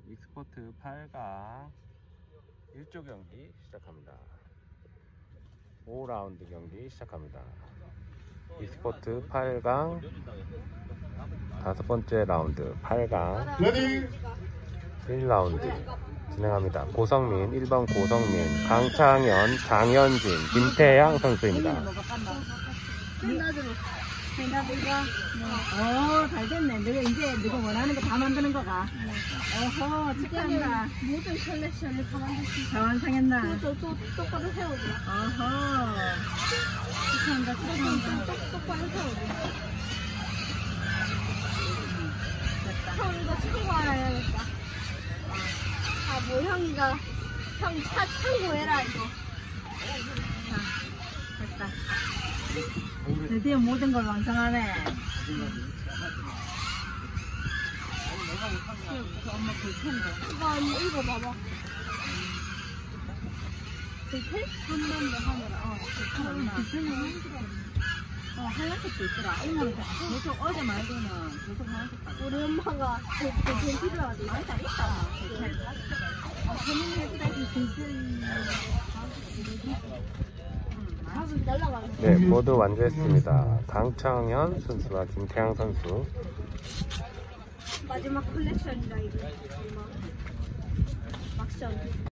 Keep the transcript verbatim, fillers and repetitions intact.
익스포트 팔 강 일 조 경기 시작합니다. 오 라운드 경기 시작합니다. 익스포트 팔 강 다섯 번째 라운드 팔 강 일 라운드 진행합니다. 고성민, 일 번 고성민, 강창현, 장현진, 김태양 선수입니다. 나도 이거. 어, 잘 됐네. 너가 이제 너가 원하는 거 다 만드는 거가. 어허, 축하한다. 모든 컬렉션을 다 만들 수 있어. 다 완성했나? 또, 또, 똑바로 세우고. 어허. 축하한다, 축하한다. 똑, 똑바로 세우고. 됐다. 형 이거 참고해야겠다. 아, 뭐 형이가 형 차 참고해라 이거. 자, 됐다. 드디어 모든 걸 완성하네. 엄마 불편다. 이거 한번 읽어봐봐. 불펜? 한 번 더 하느라. 어, 불편이 하얀색도. 어, 하얀색도 있더라. 오늘 계속 어제 말고는 계속 하얀색 가. 우리 엄마가 불펜 필요하대. 아니다, 있다. 불펜. 아, 재밌는 불펜. 밥은 날라가네. 네, 모두 완주했습니다. 강창현 선수와 김태양 선수. 마지막 컬렉션이다 이거. 막션.